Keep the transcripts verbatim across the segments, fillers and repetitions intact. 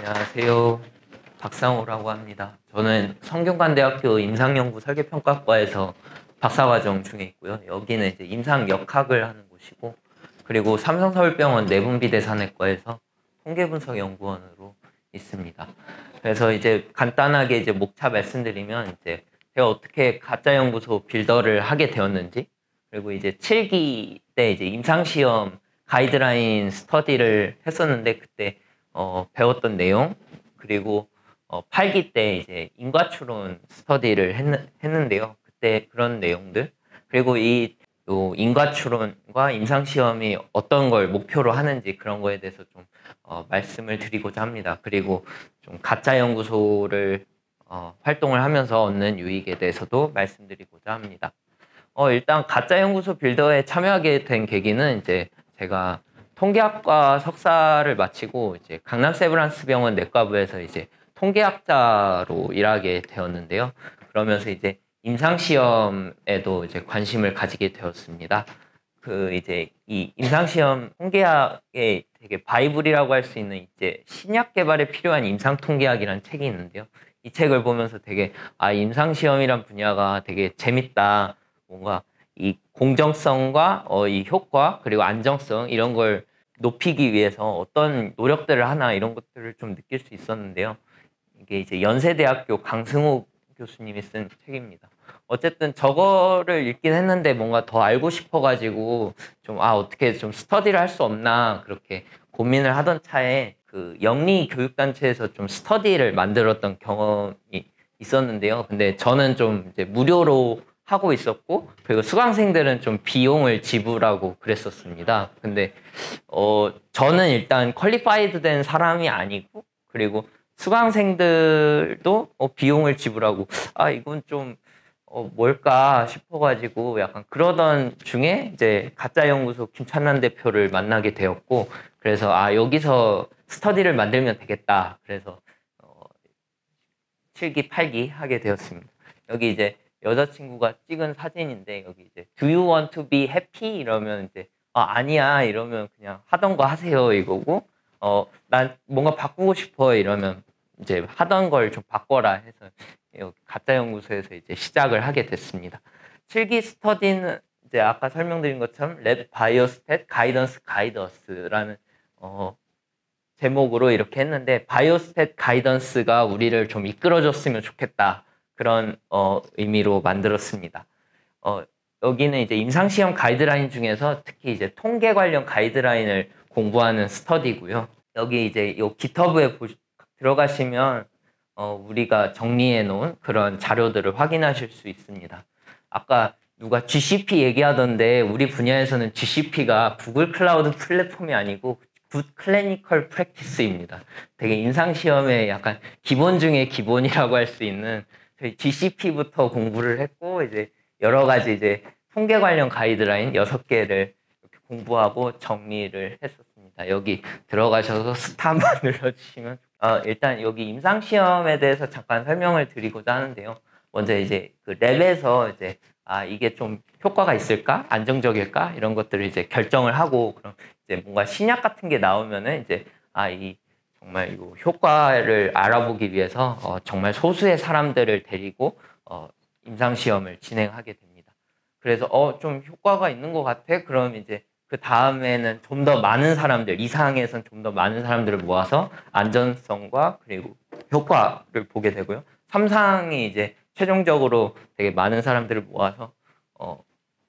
안녕하세요. 박상호라고 합니다. 저는 성균관대학교 임상연구 설계평가과에서 박사과정 중에 있고요. 여기는 이제 임상역학을 하는 곳이고, 그리고 삼성서울병원 내분비대사내과에서 통계분석연구원으로 있습니다. 그래서 이제 간단하게 이제 목차 말씀드리면, 이제 제가 어떻게 가짜연구소 빌더를 하게 되었는지, 그리고 이제 칠 기 때 이제 임상시험 가이드라인 스터디를 했었는데, 그때 어, 배웠던 내용, 그리고 어, 팔 기 때 이제 인과추론 스터디를 했는, 했는데요. 그때 그런 내용들, 그리고 이 요 인과추론과 임상시험이 어떤 걸 목표로 하는지 그런 거에 대해서 좀 어, 말씀을 드리고자 합니다. 그리고 좀 가짜연구소를 어, 활동을 하면서 얻는 유익에 대해서도 말씀드리고자 합니다. 어, 일단 가짜연구소 빌더에 참여하게 된 계기는 이제 제가 통계학과 석사를 마치고 이제 강남 세브란스 병원 내과부에서 이제 통계학자로 일하게 되었는데요. 그러면서 이제 임상시험에도 이제 관심을 가지게 되었습니다. 그 이제 이 임상시험 통계학의 되게 바이블이라고 할 수 있는 이제 신약 개발에 필요한 임상통계학이라는 책이 있는데요. 이 책을 보면서 되게 아, 임상시험이란 분야가 되게 재밌다. 뭔가 이 공정성과 어, 이 효과 그리고 안정성 이런 걸 높이기 위해서 어떤 노력들을 하나 이런 것들을 좀 느낄 수 있었는데요. 이게 이제 연세대학교 강승욱 교수님이 쓴 책입니다. 어쨌든 저거를 읽긴 했는데 뭔가 더 알고 싶어가지고 좀 아 어떻게 좀 스터디를 할 수 없나 그렇게 고민을 하던 차에 그 영리 교육단체에서 좀 스터디를 만들었던 경험이 있었는데요. 근데 저는 좀 이제 무료로 하고 있었고, 그리고 수강생들은 좀 비용을 지불하고 그랬었습니다. 근데 어 저는 일단 퀄리파이드 된 사람이 아니고, 그리고 수강생들도 어, 비용을 지불하고 아 이건 좀 어, 뭘까 싶어가지고 약간 그러던 중에 이제 가짜연구소 김찬란 대표를 만나게 되었고, 그래서 아 여기서 스터디를 만들면 되겠다. 그래서 어, 칠 기, 팔 기 하게 되었습니다. 여기 이제 여자친구가 찍은 사진인데, 여기 이제 Do you want to be happy? 이러면 이제 아, 아니야 이러면 그냥 하던 거 하세요 이거고, 어, 난 뭔가 바꾸고 싶어 이러면 이제 하던 걸 좀 바꿔라 해서 여기 가짜연구소에서 이제 시작을 하게 됐습니다. 칠 기 스터디는 이제 아까 설명드린 것처럼 랩 바이오스탯 가이던스 가이더스라는 어, 제목으로 이렇게 했는데, 바이오스탯 가이던스가 우리를 좀 이끌어줬으면 좋겠다. 그런 어, 의미로 만들었습니다. 어, 여기는 이제 임상시험 가이드라인 중에서 특히 이제 통계 관련 가이드라인을 공부하는 스터디고요. 여기 이제 요 깃허브에 보, 들어가시면 어, 우리가 정리해 놓은 그런 자료들을 확인하실 수 있습니다. 아까 누가 지씨피 얘기하던데 우리 분야에서는 지씨피가 구글 클라우드 플랫폼이 아니고 굿 클리니컬 프랙티스입니다. 되게 임상시험의 약간 기본 중에 기본이라고 할 수 있는 저희 지씨피부터 공부를 했고, 이제 여러 가지 이제 통계 관련 가이드라인 여섯 개를 이렇게 공부하고 정리를 했었습니다. 여기 들어가셔서 스타 한번 눌러주시면 어, 일단 여기 임상시험에 대해서 잠깐 설명을 드리고자 하는데요. 먼저 이제 그 랩에서 이제 아 이게 좀 효과가 있을까? 안정적일까? 이런 것들을 이제 결정을 하고, 그럼 이제 뭔가 신약 같은 게 나오면은 이제 아 이 정말 이 효과를 알아보기 위해서 어, 정말 소수의 사람들을 데리고 어, 임상시험을 진행하게 됩니다. 그래서 어 좀 효과가 있는 것 같아? 그럼 이제 그 다음에는 좀 더 많은 사람들, 이상에선 좀 더 많은 사람들을 모아서 안전성과 그리고 효과를 보게 되고요. 삼 상이 이제 최종적으로 되게 많은 사람들을 모아서 어,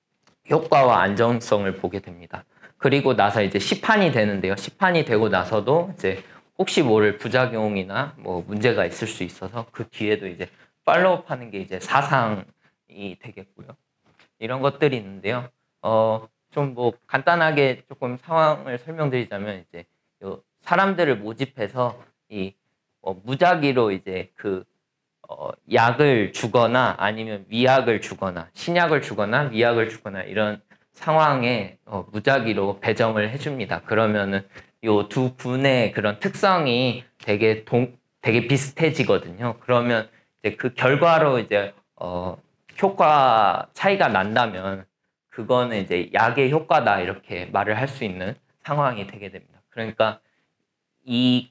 효과와 안정성을 보게 됩니다. 그리고 나서 이제 시판이 되는데요. 시판이 되고 나서도 이제 혹시 모를 부작용이나 뭐 문제가 있을 수 있어서 그 뒤에도 이제 팔로우업 하는 게 이제 사 상이 되겠고요. 이런 것들이 있는데요. 어, 좀 뭐 간단하게 조금 상황을 설명드리자면, 이제 요 사람들을 모집해서 이 어, 무작위로 이제 그 어, 약을 주거나 아니면 위약을 주거나 신약을 주거나 위약을 주거나 이런 상황에 어, 무작위로 배정을 해줍니다. 그러면은 요 두 군의 그런 특성이 되게 동, 되게 비슷해지거든요. 그러면 이제 그 결과로 이제 어, 효과 차이가 난다면 그거는 이제 약의 효과다 이렇게 말을 할 수 있는 상황이 되게 됩니다. 그러니까 이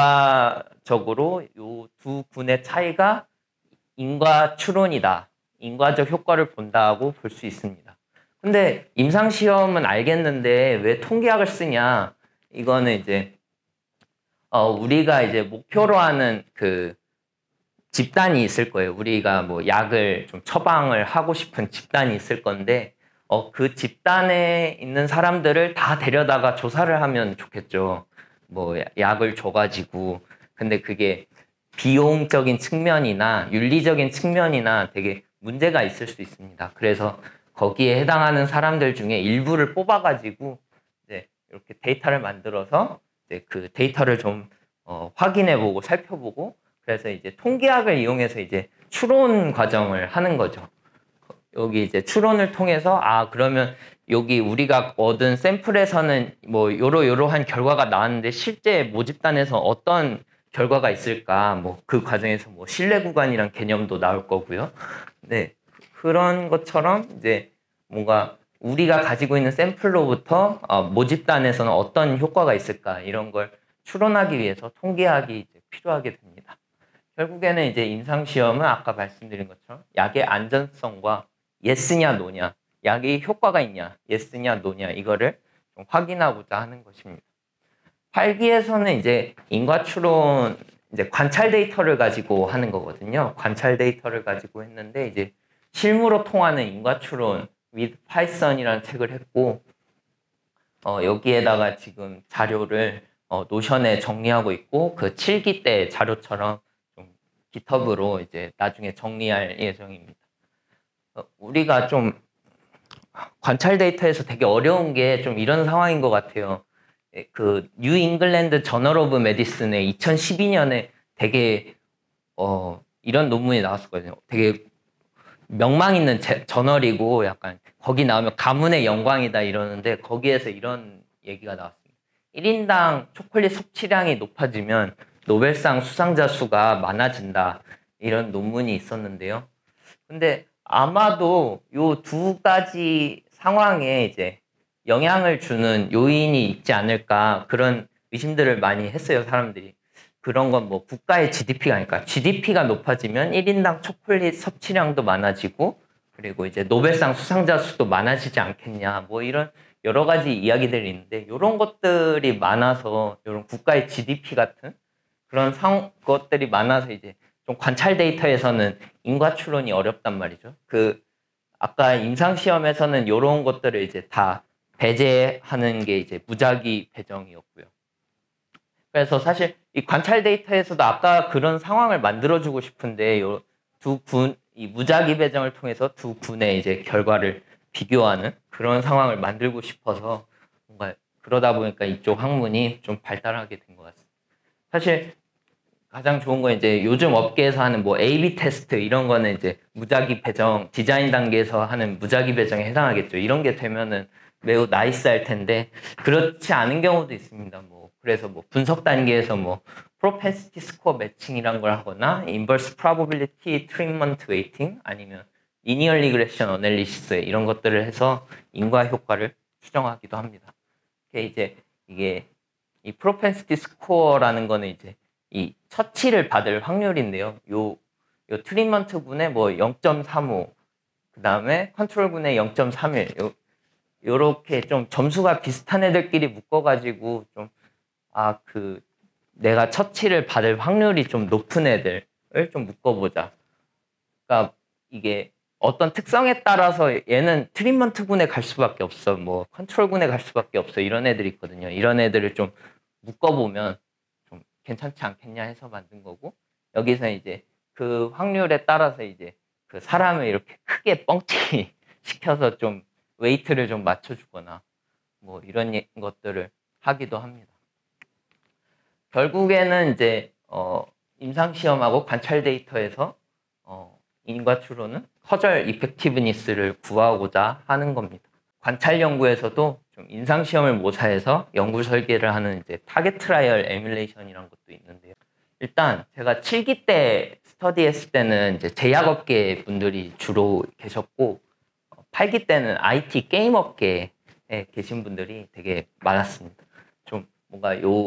결과적으로 요 두 군의 차이가 인과 추론이다. 인과적 효과를 본다고 볼 수 있습니다. 근데 임상시험은 알겠는데 왜 통계학을 쓰냐? 이거는 이제 어, 우리가 이제 목표로 하는 그 집단이 있을 거예요. 우리가 뭐 약을 좀 처방을 하고 싶은 집단이 있을 건데 어, 그 집단에 있는 사람들을 다 데려다가 조사를 하면 좋겠죠. 뭐 약을 줘가지고. 근데 그게 비용적인 측면이나 윤리적인 측면이나 되게 문제가 있을 수 있습니다. 그래서 거기에 해당하는 사람들 중에 일부를 뽑아가지고 이제 이렇게 데이터를 만들어서 이제 그 데이터를 좀 어, 확인해보고 살펴보고 그래서 이제 통계학을 이용해서 이제 추론 과정을 하는 거죠. 여기 이제 추론을 통해서 아 그러면 여기 우리가 얻은 샘플에서는 뭐 요러요러한 결과가 나왔는데 실제 모집단에서 어떤 결과가 있을까 뭐 그 과정에서 뭐 신뢰 구간이란 개념도 나올 거고요. 네 그런 것처럼 이제 뭔가 우리가 가지고 있는 샘플로부터 어, 모집단에서는 어떤 효과가 있을까 이런 걸 추론하기 위해서 통계학이 이제 필요하게 됩니다. 결국에는 이제 임상시험은 아까 말씀드린 것처럼 약의 안전성과 예스냐 노냐, 약이 효과가 있냐, 예스냐 노냐 이거를 좀 확인하고자 하는 것입니다. 팔 기에서는 이제 인과추론 이제 관찰 데이터를 가지고 하는 거거든요. 관찰 데이터를 가지고 했는데 이제 실무로 통하는 인과추론 with Python이라는 책을 했고 어, 여기에다가 지금 자료를 어, 노션에 정리하고 있고 그 칠 기 때 자료처럼 좀 깃허브로 이제 나중에 정리할 예정입니다. 어, 우리가 좀 관찰 데이터에서 되게 어려운 게 좀 이런 상황인 것 같아요. 그 뉴 잉글랜드 저널 오브 메디슨에 이천십이 년에 되게 어, 이런 논문이 나왔었거든요. 되게 명망 있는 제, 저널이고 약간 거기 나오면 가문의 영광이다 이러는데 거기에서 이런 얘기가 나왔습니다. 일 인당 초콜릿 섭취량이 높아지면 노벨상 수상자 수가 많아진다. 이런 논문이 있었는데요. 근데 아마도 요 두 가지 상황에 이제 영향을 주는 요인이 있지 않을까 그런 의심들을 많이 했어요, 사람들이. 그런 건 뭐 국가의 지디피가 아닐까. 지디피가 높아지면 일 인당 초콜릿 섭취량도 많아지고 그리고 이제 노벨상 수상자 수도 많아지지 않겠냐. 뭐 이런 여러 가지 이야기들이 있는데 이런 것들이 많아서 이런 국가의 지디피 같은 그런 상 것들이 많아서 이제 좀 관찰 데이터에서는 인과 추론이 어렵단 말이죠. 그 아까 임상 시험에서는 이런 것들을 이제 다 배제하는 게 이제 무작위 배정이었고요. 그래서 사실 이 관찰 데이터에서도 아까 그런 상황을 만들어주고 싶은데 요 두 군, 이 무작위 배정을 통해서 두 군의 이제 결과를 비교하는 그런 상황을 만들고 싶어서 뭔가 그러다 보니까 이쪽 학문이 좀 발달하게 된 것 같습니다. 사실 가장 좋은 건 이제 요즘 업계에서 하는 뭐 에이비 테스트 이런 거는 이제 무작위 배정, 디자인 단계에서 하는 무작위 배정에 해당하겠죠. 이런 게 되면은 매우 나이스할 텐데 그렇지 않은 경우도 있습니다. 뭐 그래서 뭐 분석 단계에서 뭐 propensity score 매칭이란 걸 하거나 inverse probability treatment weighting 아니면 linear regression analysis 이런 것들을 해서 인과 효과를 추정하기도 합니다. 이게 이제 이게 이 propensity score라는 거는 이제 이 처치를 받을 확률인데요. 요, 요 트리먼트 군의 뭐 영 점 삼오, 그 다음에 컨트롤 군의 영 점 삼일, 요, 요렇게 좀 점수가 비슷한 애들끼리 묶어가지고 좀, 아, 그, 내가 처치를 받을 확률이 좀 높은 애들을 좀 묶어보자. 그러니까 이게 어떤 특성에 따라서 얘는 트리먼트 군에 갈 수밖에 없어. 뭐 컨트롤 군에 갈 수밖에 없어. 이런 애들이 있거든요. 이런 애들을 좀 묶어보면 좀 괜찮지 않겠냐 해서 만든 거고 여기서 이제 그 확률에 따라서 이제 그 사람을 이렇게 크게 뻥튀기 시켜서 좀 웨이트를 좀 맞춰주거나 뭐 이런 것들을 하기도 합니다. 결국에는 이제 어 임상시험하고 관찰 데이터에서 어 인과 추론은 커절 이펙티브니스를 구하고자 하는 겁니다. 관찰 연구에서도 좀 임상시험을 모사해서 연구 설계를 하는 이제 타겟 트라이얼 에뮬레이션이라는 것도 있는데요. 일단 제가 칠 기 때 스터디했을 때는 이제 제약업계 분들이 주로 계셨고 팔 기 때는 아이티 게임 업계에 계신 분들이 되게 많았습니다. 좀 뭔가 요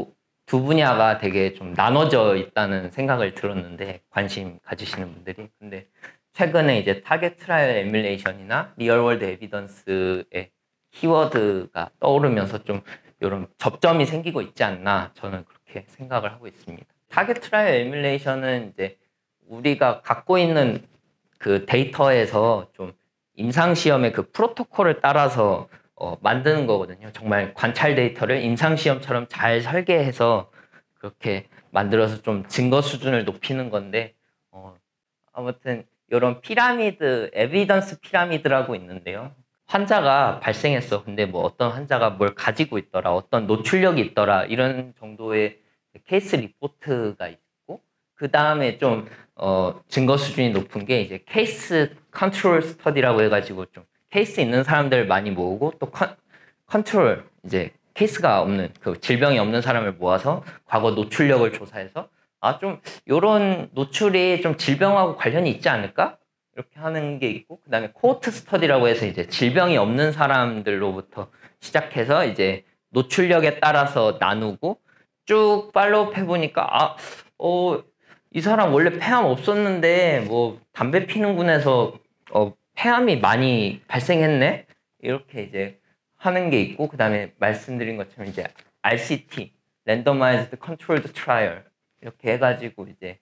두 분야가 되게 좀 나눠져 있다는 생각을 들었는데 관심 가지시는 분들이 근데 최근에 이제 타겟 트라이얼 에뮬레이션이나 리얼월드 에비던스의 키워드가 떠오르면서 좀 이런 접점이 생기고 있지 않나 저는 그렇게 생각을 하고 있습니다. 타겟 트라이얼 에뮬레이션은 이제 우리가 갖고 있는 그 데이터에서 좀 임상시험의 그 프로토콜을 따라서 어, 만드는 거거든요. 정말 관찰 데이터를 임상시험처럼 잘 설계해서 그렇게 만들어서 좀 증거 수준을 높이는 건데 어, 아무튼 이런 피라미드, 에비던스 피라미드라고 있는데요. 환자가 발생했어. 근데 뭐 어떤 환자가 뭘 가지고 있더라, 어떤 노출력이 있더라 이런 정도의 케이스 리포트가 있고 그 다음에 좀 어, 증거 수준이 높은 게 이제 케이스 컨트롤 스터디라고 해가지고 좀 케이스 있는 사람들 많이 모으고 또 컨, 컨트롤 이제 케이스가 없는 그 질병이 없는 사람을 모아서 과거 노출력을 조사해서 아 좀 이런 노출이 좀 질병하고 관련이 있지 않을까 이렇게 하는 게 있고 그 다음에 코호트 스터디라고 해서 이제 질병이 없는 사람들로부터 시작해서 이제 노출력에 따라서 나누고 쭉 팔로우업 해보니까 아, 어, 이 사람 원래 폐암 없었는데 뭐 담배 피는 군에서 어, 폐암이 많이 발생했네 이렇게 이제 하는 게 있고 그 다음에 말씀드린 것처럼 이제 알씨티 Randomized Controlled Trial 이렇게 해가지고 이제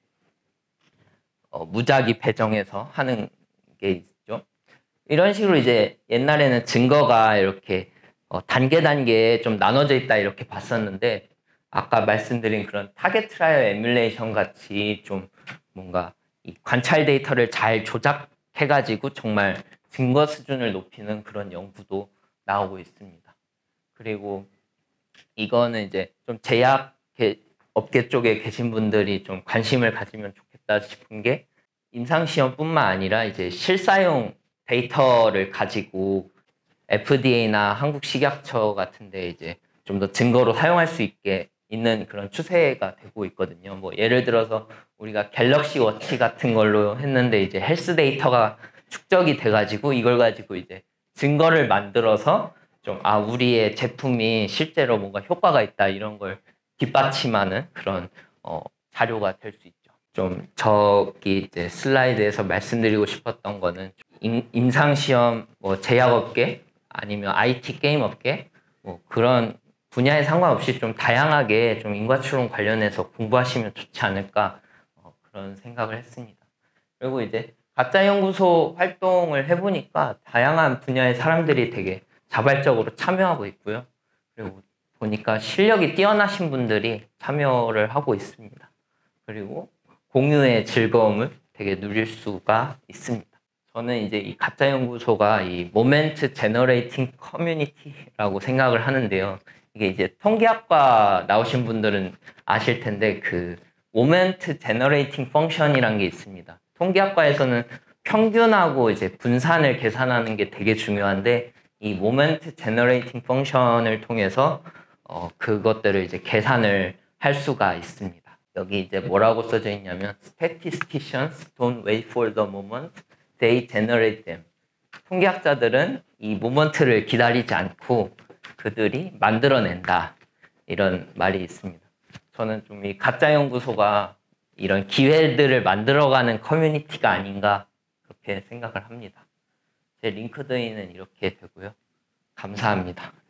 어, 무작위 배정해서 하는 게 있죠. 이런 식으로 이제 옛날에는 증거가 이렇게 어, 단계 단계에 좀 나눠져 있다 이렇게 봤었는데 아까 말씀드린 그런 타겟 트라이얼 에뮬레이션 같이 좀 뭔가 이 관찰 데이터를 잘 조작해가지고 정말 증거 수준을 높이는 그런 연구도 나오고 있습니다. 그리고 이거는 이제 좀 제약 업계 쪽에 계신 분들이 좀 관심을 가지면 좋겠다 싶은 게 임상시험뿐만 아니라 이제 실사용 데이터를 가지고 에프디에이나 한국식약처 같은데 이제 좀 더 증거로 사용할 수 있게 있는 그런 추세가 되고 있거든요. 뭐 예를 들어서 우리가 갤럭시 워치 같은 걸로 했는데 이제 헬스 데이터가 축적이 돼가지고 이걸 가지고 이제 증거를 만들어서 좀 아 우리의 제품이 실제로 뭔가 효과가 있다 이런 걸 뒷받침하는 그런 어, 자료가 될 수 있죠. 좀 저기 이제 슬라이드에서 말씀드리고 싶었던 거는 임, 임상시험, 뭐 제약업계 아니면 아이티 게임업계 뭐 그런 분야에 상관없이 좀 다양하게 좀 인과추론 관련해서 공부하시면 좋지 않을까 어, 그런 생각을 했습니다. 그리고 이제 가짜연구소 활동을 해보니까 다양한 분야의 사람들이 되게 자발적으로 참여하고 있고요. 그리고 보니까 실력이 뛰어나신 분들이 참여를 하고 있습니다. 그리고 공유의 즐거움을 되게 누릴 수가 있습니다. 저는 이제 이 가짜연구소가 이 모멘트 제너레이팅 커뮤니티라고 생각을 하는데요. 이게 이제 통계학과 나오신 분들은 아실 텐데 그 모멘트 제너레이팅 펑션이라는 게 있습니다. 통계학과에서는 평균하고 이제 분산을 계산하는 게 되게 중요한데 이 모멘트 제너레이팅 펑션을 통해서 어, 그것들을 이제 계산을 할 수가 있습니다. 여기 이제 뭐라고 써져 있냐면 Statisticians don't wait for the moment, they generate them. 통계학자들은 이 모먼트를 기다리지 않고 그들이 만들어낸다. 이런 말이 있습니다. 저는 좀 이 가짜연구소가 이런 기회들을 만들어가는 커뮤니티가 아닌가 그렇게 생각을 합니다. 제 링크드인은 이렇게 되고요. 감사합니다.